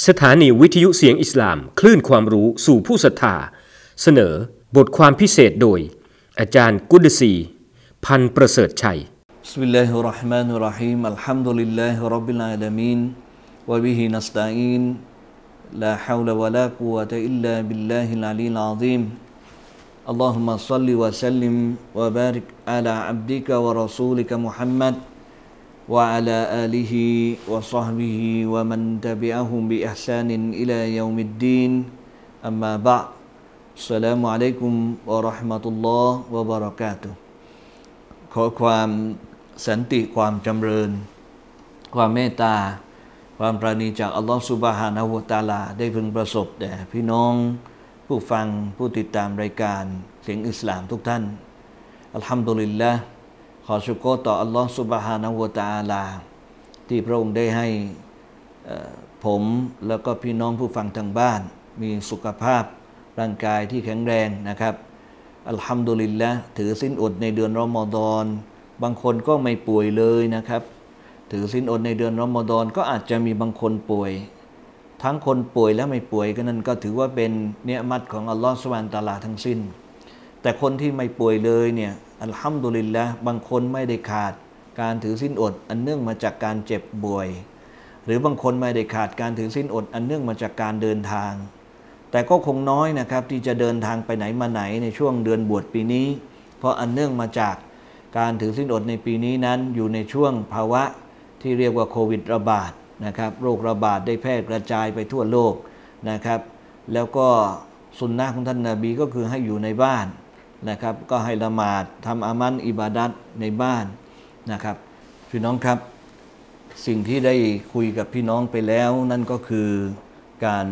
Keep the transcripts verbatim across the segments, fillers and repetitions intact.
สถานีวิทยุเสียงอิสลามคลื่นความรู้สู่ผู้ศรัทธาเสนอบทความพิเศษโดยอาจารย์กุดซีพันธ์ประเสริฐชัยบิสมิลลาฮิรเราะห์มานิรเราะฮีมอัลฮัมดุลิลลาฮิร็อบบิลอาลามีนวะบิฮินัสตะอีนลาฮาวละวะลากุวะตะอิลลาบิลลาฮิลอะลีลอะซีมอัลลอฮุมมะศ็อลลิวะซัลลิมวะบาริกอะลาอับดิกะวะรอซูลิกะมุฮัมมัดวะอะลาอาลิฮิวะศอฮบิฮิวะมันตะบิอะฮุมบิอิห์ซานินอิลายอมิดดีนอัมมาบะอ์อัสสลามุอะลัยกุมวะเราะห์มะตุลลอฮ์วะบะเราะกาตุฮ์ขอความสันติความจำเริญความเมตตาความปราณีจากอัลลอฮฺซุบฮานะฮูวะตะอาลาได้พึงประสบแด่พี่น้องผู้ฟังผู้ติดตามรายการเสียงอิสลามทุกท่านอัลฮัมดุลิลละห์ขอชุกรต่ออัลลอฮฺซุบฮานะฮูวะตะอาลาที่พระองค์ได้ให้ผมแล้วก็พี่น้องผู้ฟังทางบ้านมีสุขภาพร่างกายที่แข็งแรงนะครับอัลฮัมดุลิลละห์ถือศีลอดในเดือนรอมฎอนบางคนก็ไม่ป่วยเลยนะครับถือศีลอดในเดือนรอมฎอนก็อาจจะมีบางคนป่วยทั้งคนป่วยและไม่ป่วยก็นั่นก็ถือว่าเป็นเนืมัตของอัลลอฮฺซุบฮานะฮูวะตะอาลาทั้งสิ้นแต่คนที่ไม่ป่วยเลยเนี่ยอัลฮัมดุลิลละห์บางคนไม่ได้ขาดการถือศีลอดอันเนื่องมาจากการเจ็บป่วยหรือบางคนไม่ได้ขาดการถือศีลอดอันเนื่องมาจากการเดินทางแต่ก็คงน้อยนะครับที่จะเดินทางไปไหนมาไหนในช่วงเดือนบวชปีนี้เพราะอันเนื่องมาจากการถือศีลอดในปีนี้นั้นอยู่ในช่วงภาวะที่เรียกว่าโควิดระบาดนะครับโรคระบาดได้แพร่กระจายไปทั่วโลกนะครับแล้วก็สุนนะของท่านนบีก็คือให้อยู่ในบ้านนะครับก็ให้ละหมาดทำอามันอิบาดัตในบ้านนะครับพี่น้องครับสิ่งที่ได้คุยกับพี่น้องไปแล้วนั่นก็คือการ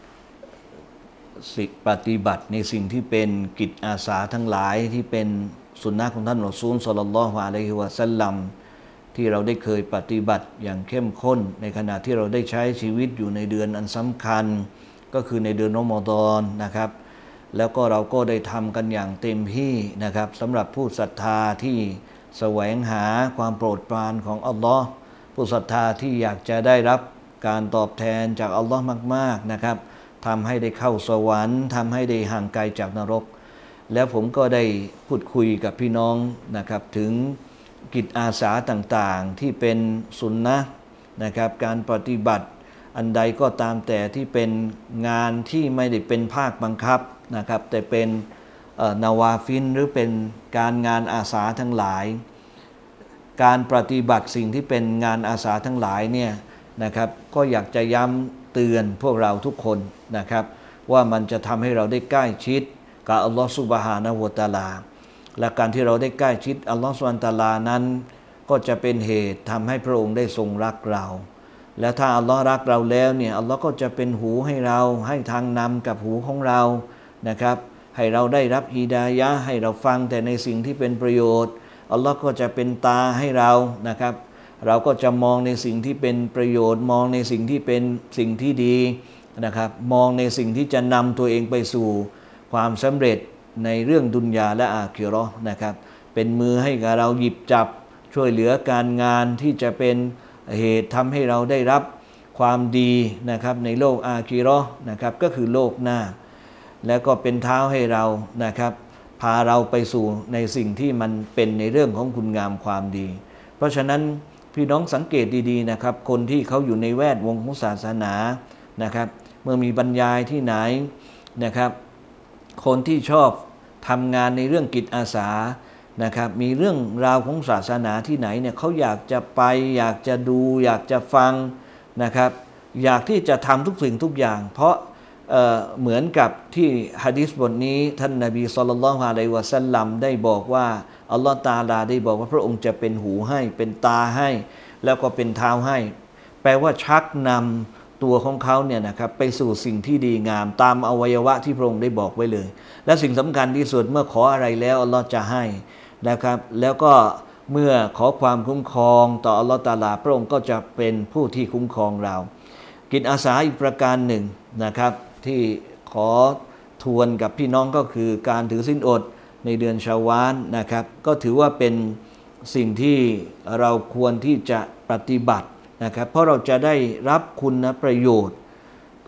สิปฏิบัติในสิ่งที่เป็นกิจอาสาทั้งหลายที่เป็นสุนนะของท่านรอซูลศ็อลลัลลอฮุอะลัยฮิวะซัลลัมที่เราได้เคยปฏิบัติอย่างเข้มข้นในขณะที่เราได้ใช้ชีวิตอยู่ในเดือนอันสำคัญก็คือในเดือนรอมฎอนนะครับแล้วก็เราก็ได้ทำกันอย่างเต็มที่นะครับสำหรับผู้ศรัทธาที่แสวงหาความโปรดปรานของอัลลอฮ์ผู้ศรัทธาที่อยากจะได้รับการตอบแทนจากอัลลอฮ์มากๆนะครับทำให้ได้เข้าสวรรค์ทำให้ได้ห่างไกลจากนรกแล้วผมก็ได้พูดคุยกับพี่น้องนะครับถึงกิจอาสาต่างๆที่เป็นสุนนะนะครับการปฏิบัติอันใดก็ตามแต่ที่เป็นงานที่ไม่ได้เป็นภาคบังคับนะครับแต่เป็นนาวาฟินหรือเป็นการงานอาสาทั้งหลายการปฏิบัติสิ่งที่เป็นงานอาสาทั้งหลายเนี่ยนะครับก็อยากจะย้ำเตือนพวกเราทุกคนนะครับว่ามันจะทำให้เราได้ใกล้ชิดกับอัลลอฮฺซุบฮานะฮูวะตะอาลาและการที่เราได้ใกล้ชิดอัลลอฮฺซุบฮานะฮูวะตะอาลานั้นก็จะเป็นเหตุทำให้พระองค์ได้ทรงรักเราแล้วถ้าอัลลอฮ์รักเราแล้วเนี่ยอัลลอฮ์ก็จะเป็นหูให้เราให้ทางนำกับหูของเรานะครับให้เราได้รับฮิดายะห์ให้เราฟังแต่ในสิ่งที่เป็นประโยชน์อัลลอฮ์ก็จะเป็นตาให้เรานะครับเราก็จะมองในสิ่งที่เป็นประโยชน์มองในสิ่งที่เป็นสิ่งที่ดีนะครับมองในสิ่งที่จะนำตัวเองไปสู่ความสำเร็จในเรื่องดุนยาและอาคิเราะห์นะครับเป็นมือให้กับเราหยิบจับช่วยเหลือการงานที่จะเป็นเหตุทำให้เราได้รับความดีนะครับในโลกอาคิเราะห์นะครับก็คือโลกหน้าแล้วก็เป็นเท้าให้เรานะครับพาเราไปสู่ในสิ่งที่มันเป็นในเรื่องของคุณงามความดีเพราะฉะนั้นพี่น้องสังเกตดีๆนะครับคนที่เขาอยู่ในแวดวงของศาสนานะครับเมื่อมีบรรยายที่ไหนนะครับคนที่ชอบทำงานในเรื่องกิจอาสานะครับมีเรื่องราวของศาสนาที่ไหนเนี่ยเขาอยากจะไปอยากจะดูอยากจะฟังนะครับอยากที่จะทำทุกสิ่งทุกอย่างเพราะ เอ่อ เหมือนกับที่หะดีษบทนี้ท่านนบีศ็อลลัลลอฮุอะลัยฮิวะซัลลัมได้บอกว่าอัลลอฮฺตะอาลาได้บอกว่าพระองค์จะเป็นหูให้เป็นตาให้แล้วก็เป็นเท้าให้แปลว่าชักนำตัวของเขาเนี่ยนะครับไปสู่สิ่งที่ดีงามตามอวัยวะที่พระองค์ได้บอกไว้เลยและสิ่งสำคัญที่สุดเมื่อขออะไรแล้วอัลลอฮฺจะให้นะครับแล้วก็เมื่อขอความคุ้มครองต่ออัลลอฮฺตะอาลาพระองค์ก็จะเป็นผู้ที่คุ้มครองเรากิจอาสาอีกประการหนึ่งนะครับที่ขอทวนกับพี่น้องก็คือการถือศีลอดในเดือนชาวาลนะครับก็ถือว่าเป็นสิ่งที่เราควรที่จะปฏิบัตินะครับเพราะเราจะได้รับคุณประโยชน์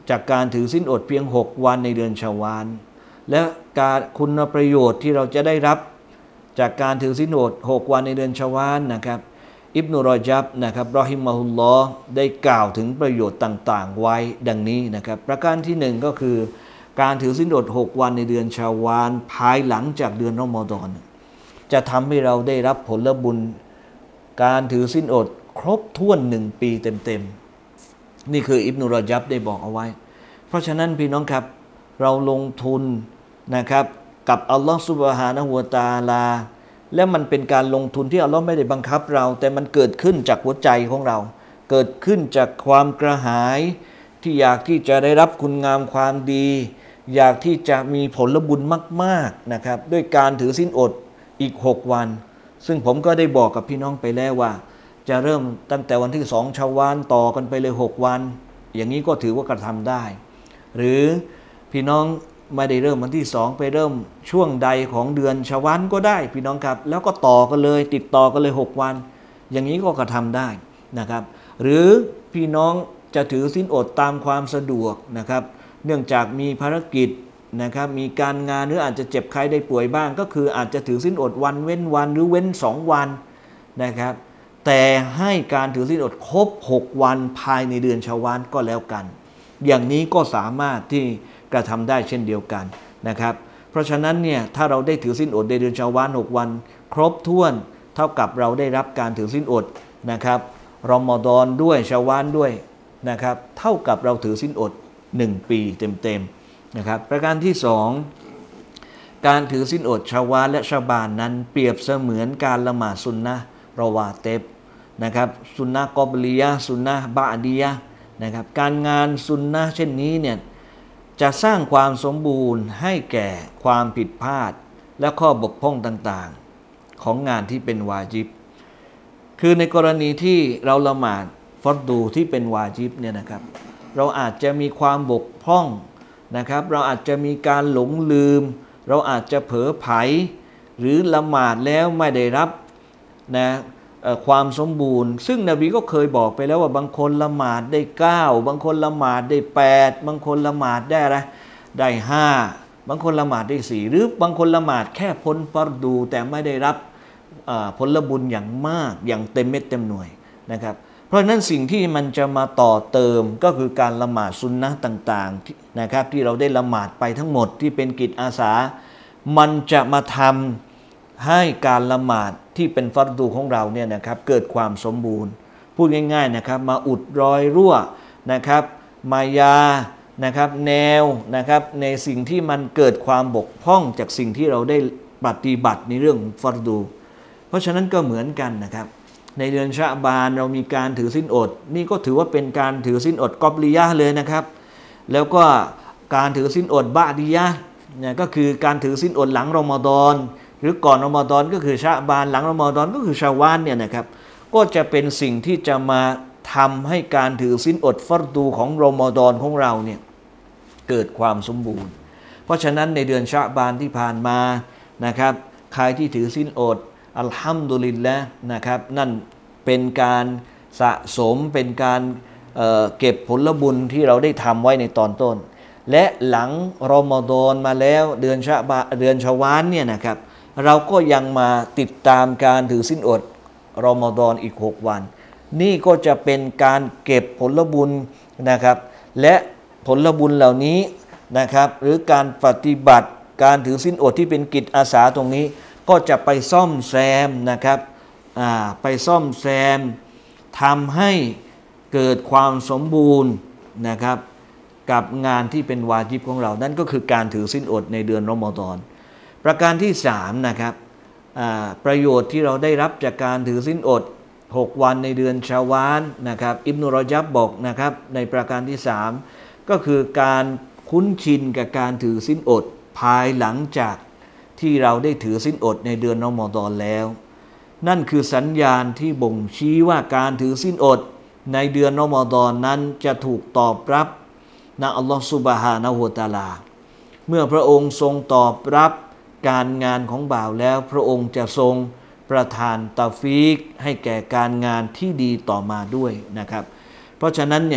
จากการถือศีลอดเพียงหกวันในเดือนชาวาลและการคุณประโยชน์ที่เราจะได้รับจากการถือศีลอดหกวันในเดือนชาวาลนะครับอิบนุรอญับนะครับรอฮิมะฮุลลอฮ์ได้กล่าวถึงประโยชน์ต่างๆไว้ดังนี้นะครับประการที่หนึ่งก็คือการถือศีลอดหกวันในเดือนชาวาลภายหลังจากเดือนรอมฎอนจะทำให้เราได้รับผลบุญการถือศีลอดครบถ้วนหนึ่งปีเต็มๆนี่คืออิบนุรอญับได้บอกเอาไว้เพราะฉะนั้นพี่น้องครับเราลงทุนนะครับกับอัลลอฮฺซุบฮานะฮูวะตะอาลาและมันเป็นการลงทุนที่อัลลอฮ์ไม่ได้บังคับเราแต่มันเกิดขึ้นจากหัวใจของเราเกิดขึ้นจากความกระหายที่อยากที่จะได้รับคุณงามความดีอยากที่จะมีผลบุญมากๆนะครับด้วยการถือศีลอดอีกหกวันซึ่งผมก็ได้บอกกับพี่น้องไปแล้วว่าจะเริ่มตั้งแต่วันที่สองชาวาลต่อกันไปเลยหกวันอย่างนี้ก็ถือว่ากระทำได้หรือพี่น้องไม่ได้เริ่มวันที่สองไปเริ่มช่วงใดของเดือนชาวาลก็ได้พี่น้องครับแล้วก็ต่อกันเลยติดต่อกันเลยหกวันอย่างนี้ก็กระทำได้นะครับหรือพี่น้องจะถือศีลอดตามความสะดวกนะครับเนื่องจากมีภารกิจนะครับมีการงานหรืออาจจะเจ็บไข้ได้ป่วยบ้างก็คืออาจจะถือศีลอดวันเว้นวันหรือเว้นสองวันนะครับแต่ให้การถือศีลอดครบหกวันภายในเดือนชาวาลก็แล้วกันอย่างนี้ก็สามารถที่กระทำได้เช่นเดียวกันนะครับเพราะฉะนั้นเนี่ยถ้าเราได้ถือศีลอดในเดือนชาวาลหกวันครบถ้วนเท่ากับเราได้รับการถือศีลอดนะครับรอมฎอนด้วยชาวาลด้วยนะครับเท่ากับเราถือศีลอดหนึ่งปีเต็มๆนะครับประการที่สองการถือศีลอดชาวาลและชาบานนั้นเปรียบเสมือนการละหมาดซุนนะห์รอวาเต็บนะครับซุนนะห์กอบลียะห์ซุนนะห์บะอดียะห์นะครับการงานซุนนะห์เช่นนี้เนี่ยจะสร้างความสมบูรณ์ให้แก่ความผิดพลาดและข้อบกพร่องต่างๆของงานที่เป็นวาญิบคือในกรณีที่เราละหมาดฟัรดูที่เป็นวาญิบเนี่ยนะครับเราอาจจะมีความบกพร่องนะครับเราอาจจะมีการหลงลืมเราอาจจะเผลอไผลหรือละหมาดแล้วไม่ได้รับนะความสมบูรณ์ซึ่งนบีก็เคยบอกไปแล้วว่าบางคนละหมาดได้เก้าบางคนละหมาดได้แปดบางคนละหมาดได้อะไรได้ห้าบางคนละหมาดได้สี่หรือบางคนละหมาดแค่พ้นฟัรดูแต่ไม่ได้รับผลบุญอย่างมากอย่างเต็มเม็ดเต็มหน่วยนะครับเพราะฉะนั้นสิ่งที่มันจะมาต่อเติมก็คือการละหมาดซุนนะห์ต่างๆนะครับที่เราได้ละหมาดไปทั้งหมดที่เป็นกิจอาสามันจะมาทำให้การละหมาดที่เป็นฟัรดูของเราเนี่ยนะครับเกิดความสมบูรณ์พูดง่ายๆนะครับมาอุดรอยรั่วนะครับมายานะครับแนวนะครับในสิ่งที่มันเกิดความบกพร่องจากสิ่งที่เราได้ปฏิบัติในเรื่องฟัรดูเพราะฉะนั้นก็เหมือนกันนะครับในเดือนชะบานเรามีการถือศีลอดนี่ก็ถือว่าเป็นการถือศีลอดกอบลียะห์เลยนะครับแล้วก็การถือศีลอดบะดียะห์เนี่ยก็คือการถือศีลอดหลังรอมฎอนหรือก่อนรอมฎอนก็คือชะบานหลังรอมฎอนก็คือชาวาลเนี่ยนะครับก็จะเป็นสิ่งที่จะมาทำให้การถือศีลอดฟัรดูของรอมฎอนของเราเนี่ยเกิดความสมบูรณ์เพราะฉะนั้นในเดือนชะบานที่ผ่านมานะครับใครที่ถือศีลอดอัลฮัมดุลิลละห์นะครับนั่นเป็นการสะสมเป็นการเอ่อเก็บผลบุญที่เราได้ทำไว้ในตอนต้นและหลังรอมฎอนมาแล้วเดือนชะบาเดือนชาวาลเนี่ยนะครับเราก็ยังมาติดตามการถือศีลอดรอมฎอนอีกหกวันนี่ก็จะเป็นการเก็บผลบุญนะครับและผลบุญเหล่านี้นะครับหรือการปฏิบัติการถือศีลอดที่เป็นกิจอาสาตรงนี้ก็จะไปซ่อมแซมนะครับไปซ่อมแซมทำให้เกิดความสมบูรณ์นะครับกับงานที่เป็นวาญิบของเรานั่นก็คือการถือศีลอดในเดือนรอมฎอนประการที่สามนะครับประโยชน์ที่เราได้รับจากการถือศีลอดหกวันในเดือนชาวาลนะครับอิบนุรอญับบอกนะครับในประการที่สามก็คือการคุ้นชินกับการถือศีลอดภายหลังจากที่เราได้ถือศีลอดในเดือนรอมฎอนแล้วนั่นคือสัญญาณที่บ่งชี้ว่าการถือศีลอดในเดือนรอมฎอนนั้นจะถูกตอบรับนะอัลลอฮฺซุบฮานะฮูวะตะอาลาเมื่อพระองค์ทรงตอบรับการงานของบ่าวแล้วพระองค์จะทรงประทานตาฟีกให้แก่การงานที่ดีต่อมาด้วยนะครับเพราะฉะนั้นเนี่ย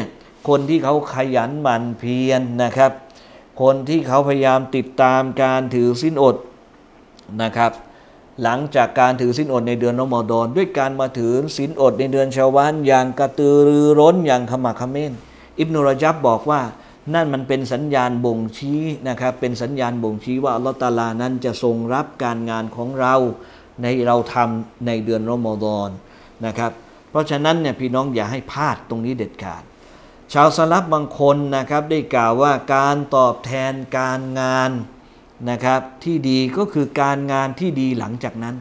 คนที่เขาขยันหมั่นเพียรนะครับ คนที่เขาพยายามติดตามการถือศีลอดนะครับหลังจากการถือศีลอดในเดือนรอมฎอนด้วยการมาถือศีลอดในเดือนชาวาลอย่างกระตือรือร้นอย่างขมักเขม้นอิบนุรอญับบอกว่านั่นมันเป็นสัญญาณบ่งชี้นะครับเป็นสัญญาณบ่งชี้ว่าอัลลอฮฺตะอาลานั้นจะทรงรับการงานของเราในเราทำในเดือนรอมฎอนนะครับเพราะฉะนั้นเนี่ยพี่น้องอย่าให้พลาดตรงนี้เด็ดขาดชาวสลับบางคนนะครับได้กล่าวว่าการตอบแทนการงานนะครับที่ดีก็คือการงานที่ดีหลังจากนั้น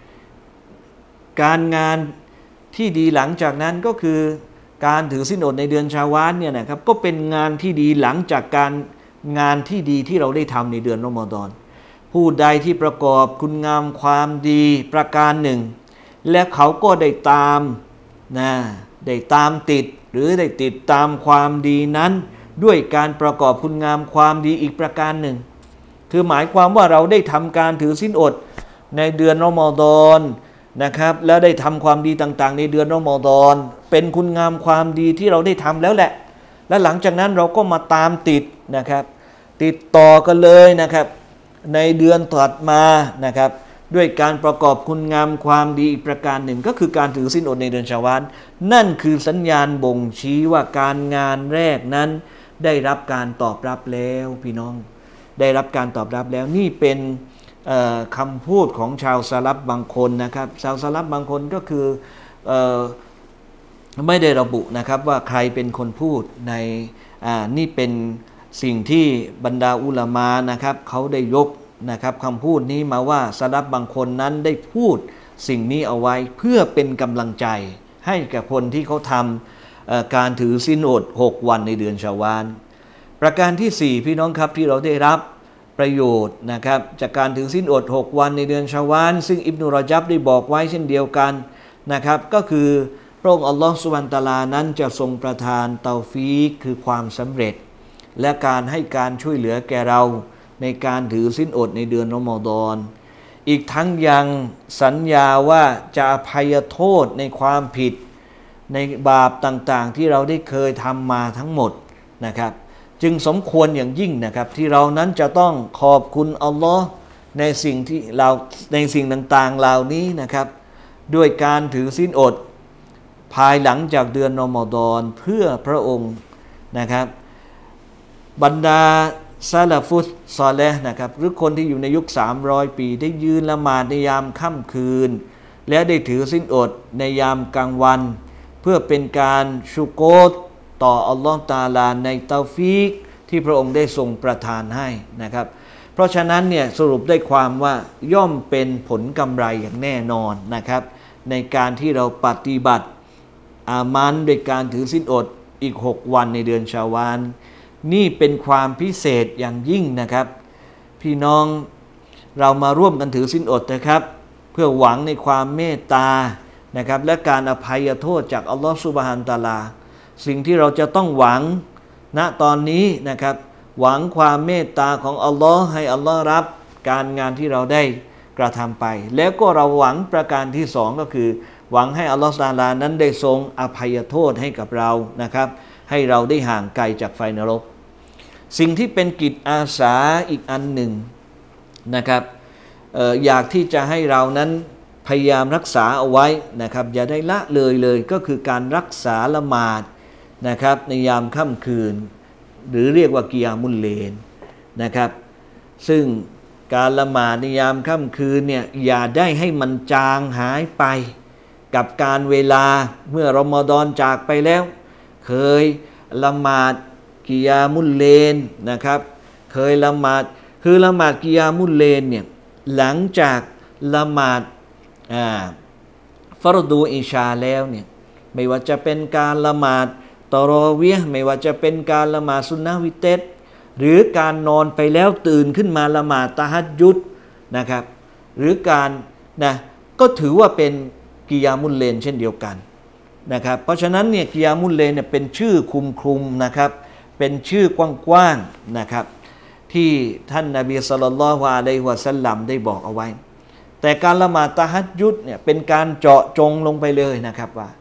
การงานที่ดีหลังจากนั้นก็คือการถือศีลอดในเดือนชาวาลเนี่ยนะครับก็เป็นงานที่ดีหลังจากการงานที่ดีที่เราได้ทำในเดือนรอมฎอนผู้ใดที่ประกอบคุณงามความดีประการหนึ่งและเขาก็ได้ตามนะได้ตามติดหรือได้ติดตามความดีนั้นด้วยการประกอบคุณงามความดีอีกประการหนึ่งคือหมายความว่าเราได้ทำการถือศีลอดในเดือนรอมฎอนนะครับแล้วได้ทำความดีต่างๆในเดือนรอมฎอนเป็นคุณงามความดีที่เราได้ทำแล้วแหละและหลังจากนั้นเราก็มาตามติดนะครับติดต่อกันเลยนะครับในเดือนถัดมานะครับด้วยการประกอบคุณงามความดีอีกประการหนึ่งก็คือการถือศีลอดในเดือนชาวาลนั่นคือสัญญาณบ่งชี้ว่าการงานแรกนั้นได้รับการตอบรับแล้วพี่น้องได้รับการตอบรับแล้วนี่เป็นคำพูดของชาวสลับบางคนนะครับชาวสลับบางคนก็คือเอ่อไม่ได้ระบุนะครับว่าใครเป็นคนพูดในนี่เป็นสิ่งที่บรรดาอุลามะนะครับเขาได้ยกนะครับคำพูดนี้มาว่าสลับบางคนนั้นได้พูดสิ่งนี้เอาไว้เพื่อเป็นกำลังใจให้กับคนที่เขาทำการถือศีลอดหกวันในเดือนชาวาลประการที่สี่พี่น้องครับที่เราได้รับประโยชน์นะครับจากการถือศีลอดหกวันในเดือนชาวาลซึ่งอิบนุรอญับได้บอกไว้เช่นเดียวกันนะครับก็คือพระองค์อัลลอฮฺซุบฮานะฮูวะตะอาลานั้นจะทรงประทานเตาฟีกคือความสำเร็จและการให้การช่วยเหลือแก่เราในการถือศีลอดในเดือนรอมฎอนอีกทั้งยังสัญญาว่าจะอภัยโทษในความผิดในบาปต่างๆที่เราได้เคยทำมาทั้งหมดนะครับจึงสมควรอย่างยิ่งนะครับที่เรานั้นจะต้องขอบคุณอัลลอฮ์ในสิ่งที่เราในสิ่งต่างๆเหล่านี้นะครับด้วยการถือศีลอดภายหลังจากเดือนรอมฎอนเพื่อพระองค์นะครับบรรดาซาลาฟุสซอเลห์นะครับหรือคนที่อยู่ในยุคสามร้อยปีได้ยืนละหมาดในยามค่ำคืนและได้ถือศีลอดในยามกลางวันเพื่อเป็นการชุโกรต่ออัลลอฮฺตะอาลาในเตาฟีกที่พระองค์ได้ทรงประทานให้นะครับเพราะฉะนั้นเนี่ยสรุปได้ความว่าย่อมเป็นผลกำไรอย่างแน่นอนนะครับในการที่เราปฏิบัติอามันโดยการถือศีลอดอีกหกวันในเดือนชาวาลนี่เป็นความพิเศษอย่างยิ่งนะครับพี่น้องเรามาร่วมกันถือศีลอดนะครับเพื่อหวังในความเมตตานะครับและการอภัยโทษจากอัลลอฮฺซุบฮานะฮูวะตะอาลาสิ่งที่เราจะต้องหวังณตอนนี้นะครับหวังความเมตตาของอัลลอฮ์ให้อัลลอฮ์รับการงานที่เราได้กระทำไปแล้วก็เราหวังประการที่สองก็คือหวังให้อัลลอฮ์ตะอาลานั้นได้ทรงอภัยโทษให้กับเรานะครับให้เราได้ห่างไกลจากไฟนรกสิ่งที่เป็นกิจอาสาอีกอันหนึ่งนะครับเอ่ออยากที่จะให้เรานั้นพยายามรักษาเอาไว้นะครับอย่าได้ละเลยเลยก็คือการรักษาละหมาดนะครับในยามค่ำคืนหรือเรียกว่ากิยามุลเลนนะครับซึ่งการละหมาดในยามค่ำคืนเนี่ยอย่าได้ให้มันจางหายไปกับการเวลาเมื่อรอมฎอนจากไปแล้วเคยละหมาดกิยามุลเลนนะครับเคยละหมาดคือละหมาดกิยามุลเลนเนี่ยหลังจากละหมาดอ่าฟารดูอิชาแล้วเนี่ยไม่ว่าจะเป็นการละหมาดตะรอเวียห์ไม่ว่าจะเป็นการละหมาดซุนนะวิเตรหรือการนอนไปแล้วตื่นขึ้นมาละหมาดตะฮัจญุดนะครับหรือการนะก็ถือว่าเป็นกิยามุลเลนเช่นเดียวกันนะครับเพราะฉะนั้นเนี่ยกิยามุลเลนเนี่ยเป็นชื่อคลุมคลุมนะครับเป็นชื่อกว้างๆนะครับที่ท่านนบีศ็อลลัลลอฮุอะลัยฮิวะซัลลัมได้บอกเอาไว้แต่การละหมาดตะฮัจญุดเนี่ยเป็นการเจาะจงลงไปเลยนะครับว่า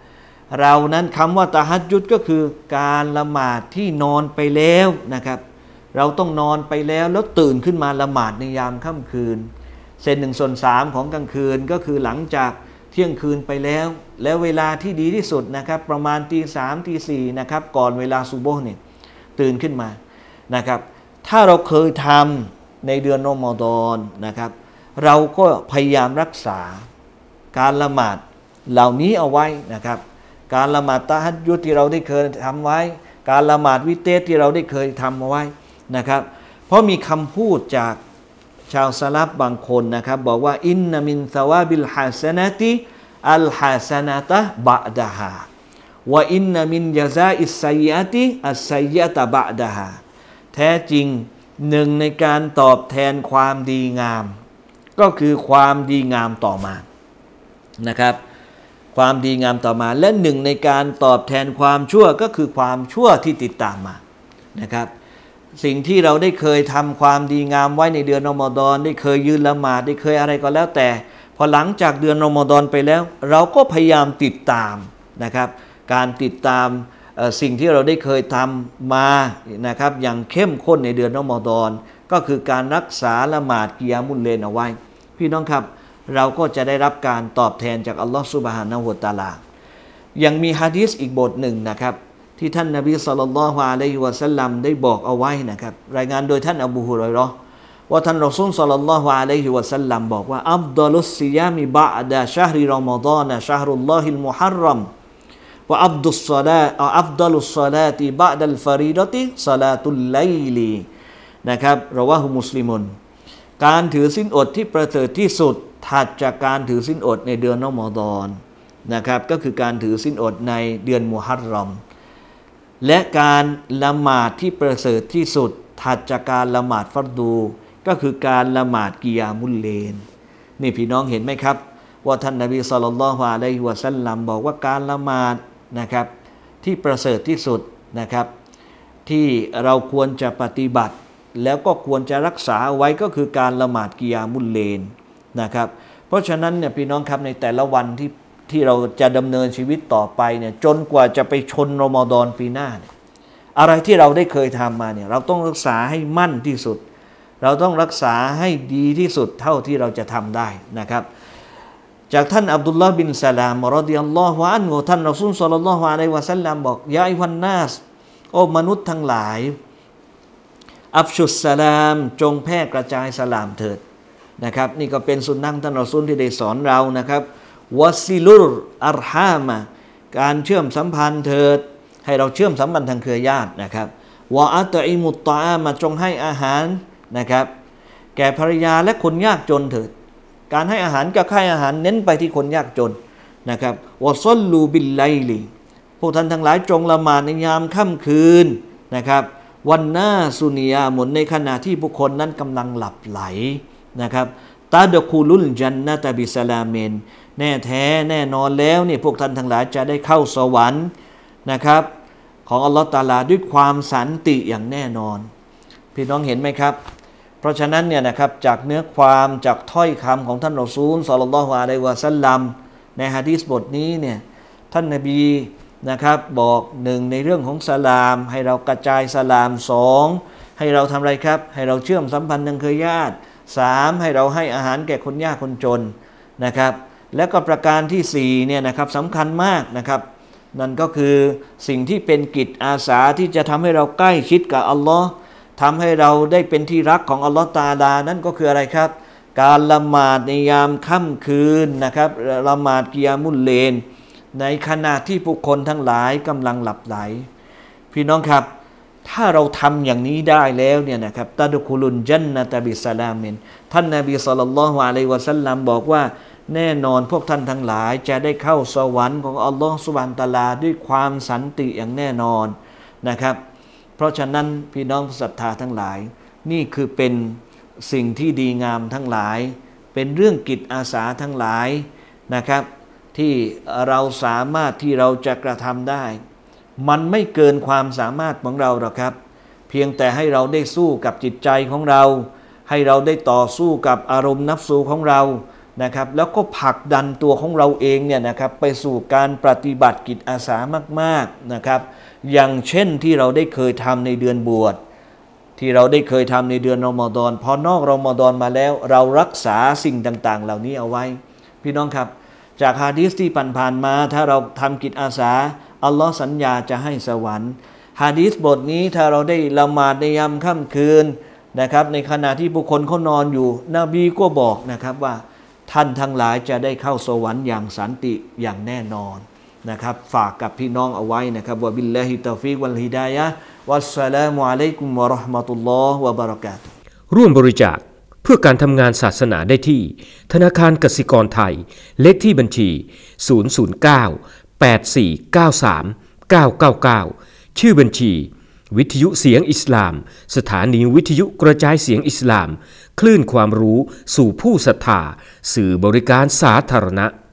เรานั้นคำว่าตะฮัจญุดก็คือการละหมาดที่นอนไปแล้วนะครับเราต้องนอนไปแล้วแล้วตื่นขึ้นมาละหมาดในยามค่ำคืนเศษหนึ่งส่วนสามของกลางคืนก็คือหลังจากเที่ยงคืนไปแล้วแล้วเวลาที่ดีที่สุดนะครับประมาณตีสามตีสี่นะครับก่อนเวลาซุบฮ์เนี่ยตื่นขึ้นมานะครับถ้าเราเคยทำในเดือนรอมฎอนนะครับเราก็พยายามรักษาการละหมาดเหล่านี้เอาไว้นะครับการละหมาดตะฮัจญุดที่เราได้เคยทำไว้การละหมาดวิเตรที่เราได้เคยทำเอาไว้นะครับเพราะมีคำพูดจากชาวสลับบางคนนะครับบอกว่าอินนามินซาวาบิลฮาสนะติอัลฮาสนะตะบะดะฮาวะอินนามินยะซาอิสซัยยะติอัสซัยยะตะบะดะฮาแท้จริงหนึ่งในการตอบแทนความดีงามก็คือความดีงามต่อมานะครับความดีงามต่อมาและหนึ่งในการตอบแทนความชั่วก็คือความชั่วที่ติดตามมานะครับสิ่งที่เราได้เคยทำความดีงามไว้ในเดือนรอมฎอนได้เคยยืนละหมาดได้เคยอะไรก็แล้วแต่พอหลังจากเดือนรอมฎอนไปแล้วเราก็พยายามติดตามนะครับการติดตามสิ่งที่เราได้เคยทำมานะครับอย่างเข้มข้นในเดือนรอมฎอนก็คือการรักษาละหมาดกิยามุลเลลเอาไว้พี่น้องครับเราก็จะได้รับการตอบแทนจากอัลลอฮฺซุบฮานะฮูวะตะอาลายังมีหะดีษอีกบทหนึ่งนะครับที่ท่านนบีศ็อลลัลลอฮุอะลัยฮิวะซัลลัมได้บอกเอาไว้นะครับรายงานโดยท่านอบูฮุรอยเราะห์ว่าท่านรอซูลศ็อลลัลลอฮุอะลัยฮิวะซัลลัมบอกว่าอัฟฎอลุศซิยามิบะอ์ดะชะฮริรอมฎอนชะฮรุลลอฮิลมุฮัรรัมวะอัฟดุศศอลาตอัฟฎอลุศศอลาติบะอ์ดัลฟะรีฎะติศอลาตุลไลลีนะครับรอวาฮุมุสลิมุนการถือศีลอดที่ประเสริฐที่สุดถัดจากการถือศีลอดในเดือนรอมฎอนนะครับก็คือการถือศีลอดในเดือนมุฮัรรอมและการละหมาดที่ประเสริฐที่สุดถัดจากการละหมาดฟัรดูก็คือการละหมาดกิยามุลเลลนี่พี่น้องเห็นไหมครับว่าท่านนบีศ็อลลัลลอฮุอะลัยฮิวะซัลลัมบอกว่าการละหมาดนะครับที่ประเสริฐที่สุดนะครับที่เราควรจะปฏิบัติแล้วก็ควรจะรักษาไว้ก็คือการละหมาดกิยามุลเลลนะครับเพราะฉะนั้นเนี่ยพี่น้องครับในแต่ละวันที่ที่เราจะดำเนินชีวิตต่อไปเนี่ยจนกว่าจะไปชนรอมฎอนปีหน้าเนี่ยอะไรที่เราได้เคยทำมาเนี่ยเราต้องรักษาให้มั่นที่สุดเราต้องรักษาให้ดีที่สุดเท่าที่เราจะทำได้นะครับจากท่านอับดุลลอฮ์บินซะลามรอฎิยัลลอฮุอันฮุท่านรอซูลศ็อลลัลลอฮุอะลัยฮิวะซัลลัมบอกยาอัยยุฮันนัสโอ้มนุษย์ทั้งหลายอัฟชุสสลามจงแพร่กระจายสลามเถิดนะครับนี่ก็เป็นสุนนะท่านรอซูลที่ได้สอนเรานะครับวะซิลุรอัรฮามะการเชื่อมสัมพันธ์เถิดให้เราเชื่อมสัมพันธ์ทางเครือญาตินะครับวะอัตอิมุตตะอามาจงให้อาหารนะครับแก่ภรรยาและคนยากจนเถิดการให้อาหารกับให้อาหารเน้นไปที่คนยากจนนะครับวะซัลลูบิลไลลิพวกท่านทั้งหลายจงละหมาดในยามค่ำคืนนะครับวันหน้าสุนียาหมุนในขณะที่บุคคลนั้นกำลังหลับไหลนะครับตาดะคูลุลจันนะตะบิสลาเมนแน่แท้แน่นอนแล้วเนี่ยพวกท่านทั้งหลายจะได้เข้าสวรรค์นะครับของอัลลอฮฺตะอาลาด้วยความสันติอย่างแน่นอนพี่น้องเห็นไหมครับเพราะฉะนั้นเนี่ยนะครับจากเนื้อความจากถ้อยคำของท่านรอซูลศ็อลลัลลอฮุอะลัยฮิวะซัลลัมในหะดีษบทนี้เนี่ยท่านนบีนะครับบอกหนึ่งในเรื่องของสลามให้เรากระจายสลามสองให้เราทำอะไรครับให้เราเชื่อมสัมพันธ์ทางเครือญาติสามให้เราให้อาหารแก่คนยากคนจนนะครับแล้วก็ประการที่สี่เนี่ยนะครับสำคัญมากนะครับนั่นก็คือสิ่งที่เป็นกิจอาสาที่จะทำให้เราใกล้ชิดกับอัลลอฮ์ทำให้เราได้เป็นที่รักของอัลลอฮ์ตะอาลานั่นก็คืออะไรครับการละหมาดในยามค่ำคืนนะครับละหมาดกิยามุลเลลในขณะที่ผู้คนทั้งหลายกำลังหลับไหลพี่น้องครับถ้าเราทำอย่างนี้ได้แล้วเนี่ยนะครับตะดุคุลุนจันนะตะบิสลามินท่านนบีศ็อลลัลลอฮุอะลัยฮิวะซัลลัมบอกว่าแน่นอนพวกท่านทั้งหลายจะได้เข้าสวรรค์ของอัลลอฮฺซุบฮานะฮูวะตะอาลาด้วยความสันติอย่างแน่นอนนะครับเพราะฉะนั้นพี่น้องศรัทธาทั้งหลายนี่คือเป็นสิ่งที่ดีงามทั้งหลายเป็นเรื่องกิจอาสาทั้งหลายนะครับที่เราสามารถที่เราจะกระทำได้มันไม่เกินความสามารถของเราหรอกครับเพียงแต่ให้เราได้สู้กับจิตใจของเราให้เราได้ต่อสู้กับอารมณ์นัฟซูของเรานะครับแล้วก็ผลักดันตัวของเราเองเนี่ยนะครับไปสู่การปฏิบัติกิจอาสามากๆนะครับอย่างเช่นที่เราได้เคยทำในเดือนบวชที่เราได้เคยทำในเดือนรอมฎอนพอนอกรอมฎอนมาแล้วเรารักษาสิ่งต่างๆเหล่านี้เอาไว้พี่น้องครับจากฮะดีษที่ผ่านๆมาถ้าเราทำกิจอาสาอัลลอฮ์สัญญาจะให้สวรรค์ฮะดีษบทนี้ถ้าเราได้ละหมาดในยามค่ำคืนนะครับในขณะที่บุคคลเขานอนอยู่นบีก็บอกนะครับว่าท่านทั้งหลายจะได้เข้าสวรรค์อย่างสันติอย่างแน่นอนนะครับฝากกับพี่น้องเอาไว้นะครับวะบิลลาฮิตอฟิกวัลฮิดายะฮ์วัสสลามุอะลัยกุมวะเราะห์มะตุลลอฮ์วะบะเราะกาตุฮ์ร่วมบริจาคเพื่อการทำงานศาสนาได้ที่ธนาคารกสิกรไทยเลขที่บัญชีศูนย์ ศูนย์ เก้า แปด สี่ เก้า สาม เก้า เก้า เก้าชื่อบัญชีวิทยุเสียงอิสลามสถานีวิทยุกระจายเสียงอิสลามคลื่นความรู้สู่ผู้ศรัทธาสื่อบริการสาธารณะ